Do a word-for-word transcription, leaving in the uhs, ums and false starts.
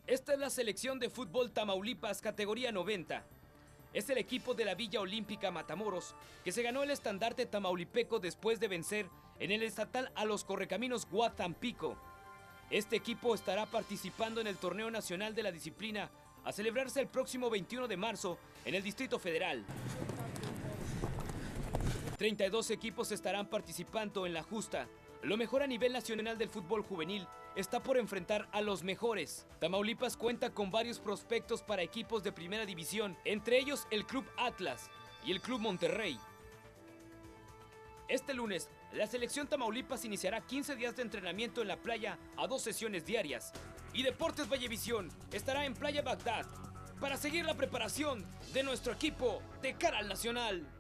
Esta es la selección de fútbol Tamaulipas categoría noventa. Es el equipo de la Villa Olímpica Matamoros que se ganó el estandarte tamaulipeco después de vencer en el estatal a los Correcaminos Guatampico. Este equipo estará participando en el torneo nacional de la disciplina a celebrarse el próximo veintiuno de marzo en el Distrito Federal. treinta y dos equipos estarán participando en la justa. Lo mejor a nivel nacional del fútbol juvenil está por enfrentar a los mejores. Tamaulipas cuenta con varios prospectos para equipos de primera división, entre ellos el Club Atlas y el Club Monterrey. Este lunes, la selección Tamaulipas iniciará quince días de entrenamiento en la playa a dos sesiones diarias. Y Deportes Vallevisión estará en Playa Bagdad para seguir la preparación de nuestro equipo de cara al Nacional.